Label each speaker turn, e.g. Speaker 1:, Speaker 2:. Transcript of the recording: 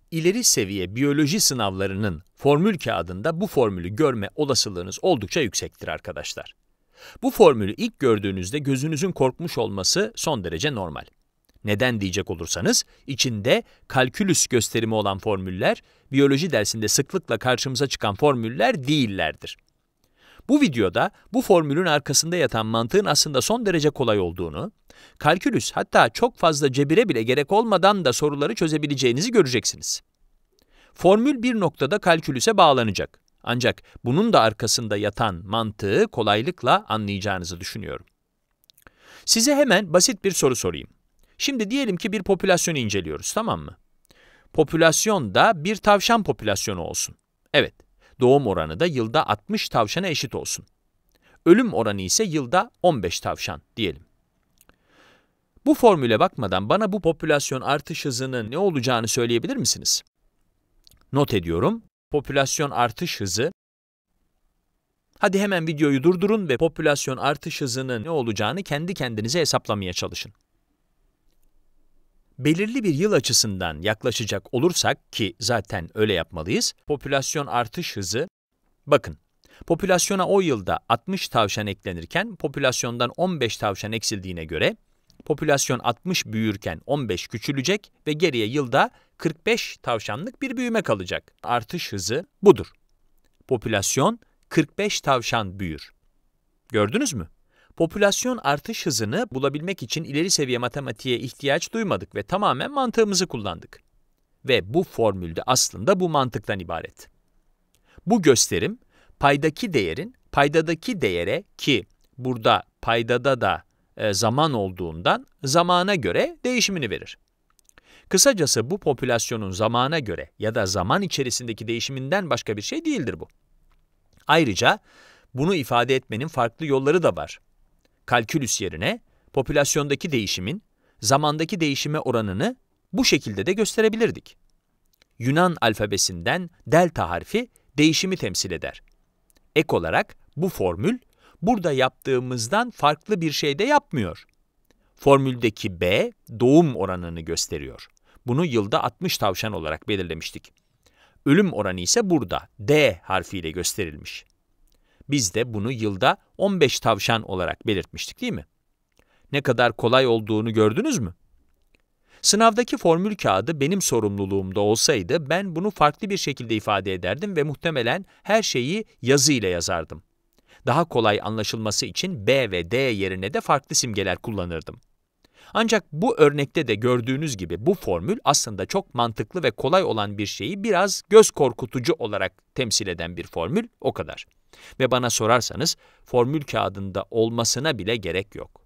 Speaker 1: İleri seviye biyoloji sınavlarının formül kağıdında bu formülü görme olasılığınız oldukça yüksektir arkadaşlar. Bu formülü ilk gördüğünüzde gözünüzün korkmuş olması son derece normal. Neden diyecek olursanız, içinde kalkülüs gösterimi olan formüller, biyoloji dersinde sıklıkla karşımıza çıkan formüller değillerdir. Bu videoda bu formülün arkasında yatan mantığın aslında son derece kolay olduğunu, kalkülüs hatta çok fazla cebire bile gerek olmadan da soruları çözebileceğinizi göreceksiniz. Formül bir noktada kalkülüse bağlanacak. Ancak bunun da arkasında yatan mantığı kolaylıkla anlayacağınızı düşünüyorum. Size hemen basit bir soru sorayım. Şimdi diyelim ki bir popülasyonu inceliyoruz, tamam mı? Popülasyon da bir tavşan popülasyonu olsun. Evet, doğum oranı da yılda 60 tavşana eşit olsun. Ölüm oranı ise yılda 15 tavşan diyelim. Bu formüle bakmadan bana bu popülasyon artış hızının ne olacağını söyleyebilir misiniz? Not ediyorum. Popülasyon artış hızı. Hadi hemen videoyu durdurun ve popülasyon artış hızının ne olacağını kendi kendinize hesaplamaya çalışın. Belirli bir yıl açısından yaklaşacak olursak, ki zaten öyle yapmalıyız, popülasyon artış hızı, bakın, popülasyona o yılda 60 tavşan eklenirken popülasyondan 15 tavşan eksildiğine göre, popülasyon 60 büyürken 15 küçülecek ve geriye yılda 45 tavşanlık bir büyüme kalacak. Artış hızı budur. Popülasyon 45 tavşan büyür. Gördünüz mü? Popülasyon artış hızını bulabilmek için ileri seviye matematiğe ihtiyaç duymadık ve tamamen mantığımızı kullandık. Ve bu formülde aslında bu mantıktan ibaret. Bu gösterim, paydaki değerin paydadaki değere, ki burada paydada da zaman olduğundan zamana göre değişimini verir. Kısacası bu popülasyonun zamana göre ya da zaman içerisindeki değişiminden başka bir şey değildir bu. Ayrıca bunu ifade etmenin farklı yolları da var. Kalkülüs yerine popülasyondaki değişimin zamandaki değişime oranını bu şekilde de gösterebilirdik. Yunan alfabesinden delta harfi değişimi temsil eder. Ek olarak bu formül burada yaptığımızdan farklı bir şey de yapmıyor. Formüldeki B doğum oranını gösteriyor. Bunu yılda 60 tavşan olarak belirlemiştik. Ölüm oranı ise burada D harfiyle gösterilmiş. Biz de bunu yılda 15 tavşan olarak belirtmiştik, değil mi? Ne kadar kolay olduğunu gördünüz mü? Sınavdaki formül kağıdı benim sorumluluğumda olsaydı ben bunu farklı bir şekilde ifade ederdim ve muhtemelen her şeyi yazı ile yazardım. Daha kolay anlaşılması için B ve D yerine de farklı simgeler kullanırdım. Ancak bu örnekte de gördüğünüz gibi bu formül aslında çok mantıklı ve kolay olan bir şeyi biraz göz korkutucu olarak temsil eden bir formül, o kadar. Ve bana sorarsanız formül kağıdında olmasına bile gerek yok.